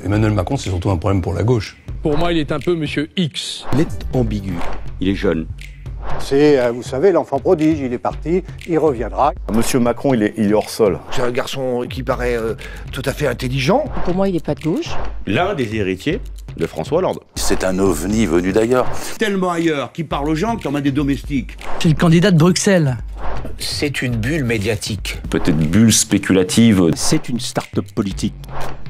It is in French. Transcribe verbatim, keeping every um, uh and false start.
Emmanuel Macron, c'est surtout un problème pour la gauche. Pour moi, il est un peu Monsieur X. Il est ambigu. Il est jeune. C'est, euh, vous savez, l'enfant prodige, il est parti, il reviendra. Monsieur Macron, il est, il est hors sol. C'est un garçon qui paraît euh, tout à fait intelligent. Pour moi, il n'est pas de gauche. L'un des héritiers de François Hollande. C'est un ovni venu d'ailleurs. Tellement ailleurs, qui parle aux gens comme à des domestiques. C'est le candidat de Bruxelles. C'est une bulle médiatique. Peut-être bulle spéculative. C'est une start-up politique.